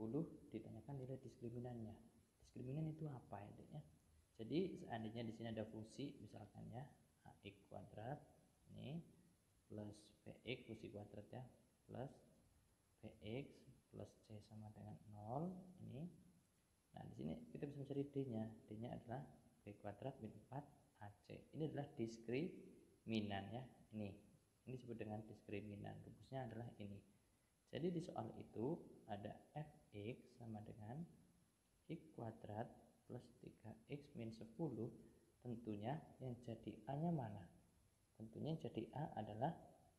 ditanyakan nilai diskriminan-nya. Diskriminan itu apa ya? Jadi seandainya di sini ada fungsi misalkan ya ax kuadrat ini plus bx fungsi kuadrat ya plus bx plus c sama dengan 0 ini. Nah, di sini kita bisa mencari d-nya. D-nya adalah b kuadrat min 4ac. Ini adalah diskriminan ya. Ini disebut dengan diskriminan. Rumusnya adalah ini. Jadi di soal itu ada fx sama dengan x kuadrat plus 3x min 10. Tentunya yang jadi a-nya mana? Tentunya yang jadi a adalah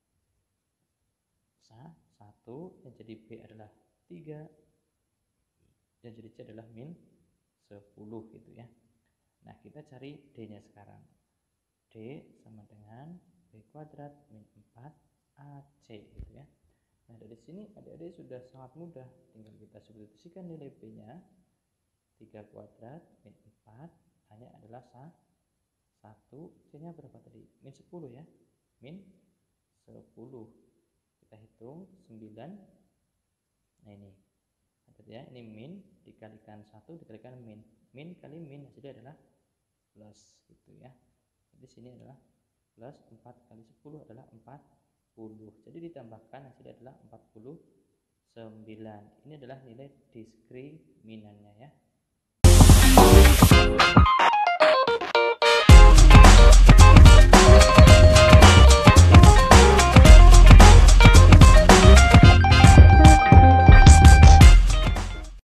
1, yang jadi b adalah 3, yang jadi c adalah min 10 gitu ya. Nah, kita cari d-nya sekarang. D sama dengan b kuadrat min 4ac gitu ya. Nah, dari sini adik-adik sudah sangat mudah, tinggal kita substitusikan nilai b-nya 3 kuadrat min 4, hanya adalah 1, c-nya berapa tadi? Min 10 ya. Min 10. Kita hitung 9. Nah, ini. Ya, ini min dikalikan 1 dikalikan min. Min kali min hasilnya adalah plus gitu ya. Jadi sini adalah plus 4 kali 10 adalah 40. Jadi ditambahkan hasilnya adalah 49. Ini adalah nilai diskriminannya ya.